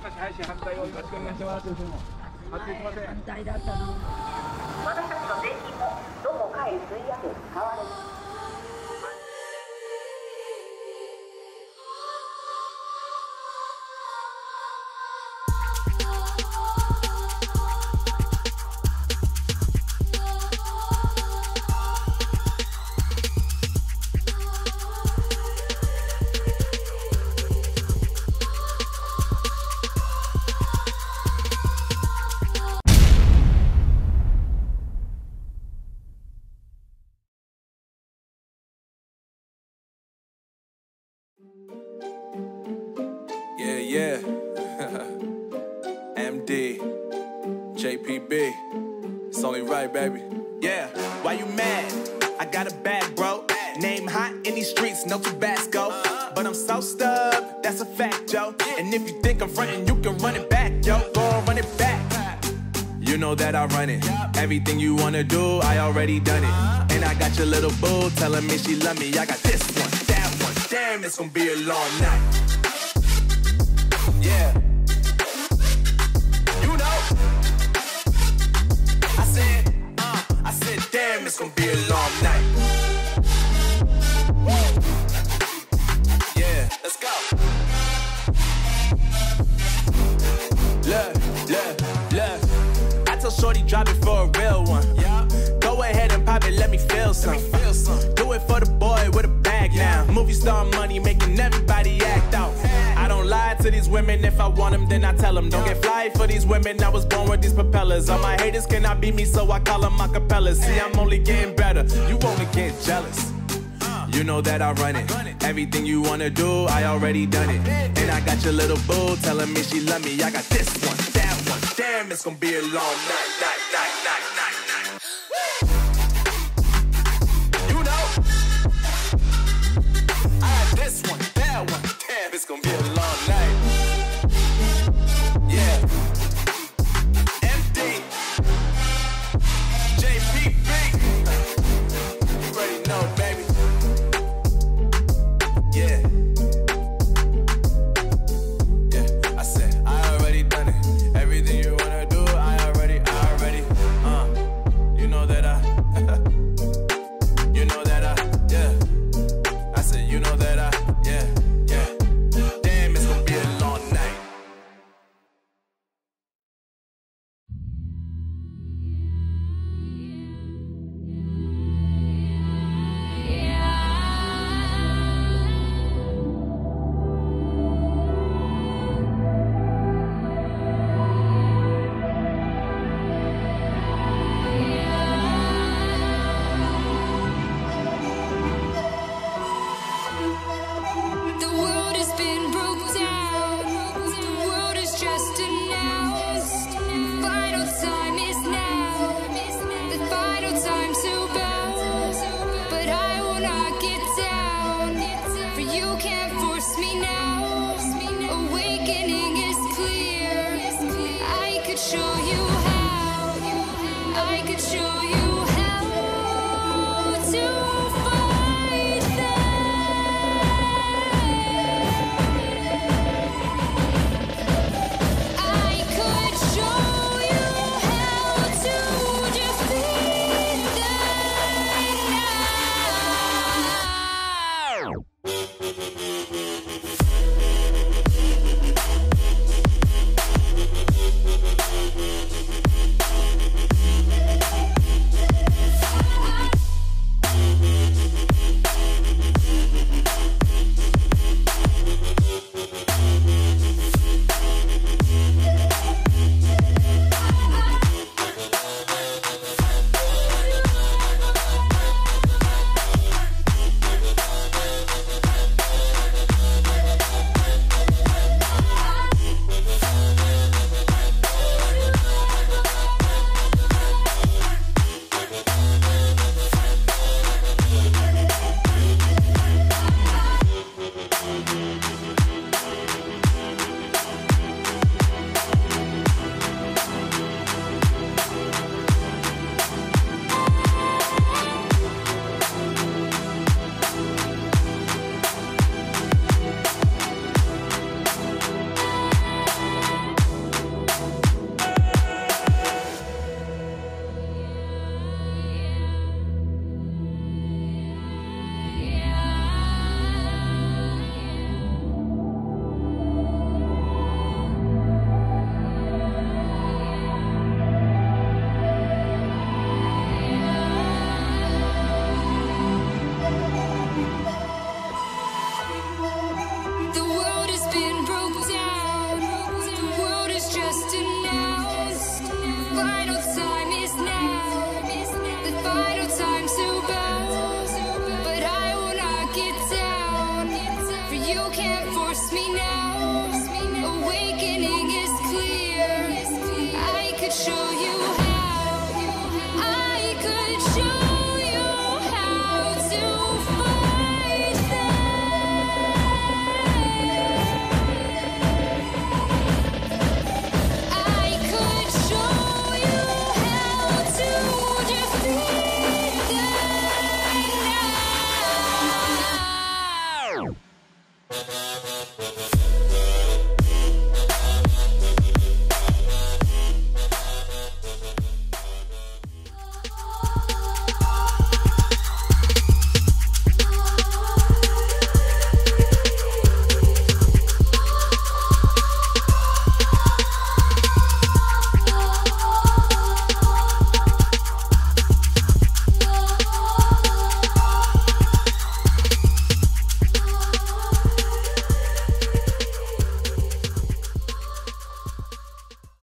し配信反対をよろしくお願いします。反対だったの。私たちの税金もどこかへ吸い上げ使われる。 Yeah, MD, JPB, it's only right, baby. Yeah, why you mad? I got a bag, bro. Name hot in these streets, no Tabasco. But I'm so stubbed, that's a fact, yo. And if you think I'm frontin', you can run it back, yo. Go and run it back. You know that I run it. Everything you wanna do, I already done it. And I got your little boo telling me she love me. I got this one, that one. Damn, it's gonna be a long night. Yeah. You know. I said, damn, it's gonna be a long night. Yeah, let's go. Look. I told Shorty drop it for a real one. Yeah. Go ahead and pop it, let me feel some. Do it for the boy with a bag now. Movie star money making everybody act out. I don't lie to these women, if I want them then I tell them. Don't get fly for these women, I was born with these propellers. All my haters cannot beat me, so I call them acapellas. See, I'm only getting better, you only get jealous. You know that I run it. Everything you wanna do, I already done it. And I got your little boo telling me she love me. I got this one, that one. Damn, it's gonna be a long night. You know, I got this one, that one. Damn, it's gonna be a long night. Yeah. MD, JPB. You already know, baby. Yeah. Yeah, I said, I already done it. Everything you wanna do, I already. You know that Trust me now, awakening is clear. I could show you how. I could show you how to fight them. I could show you how to defeat them now.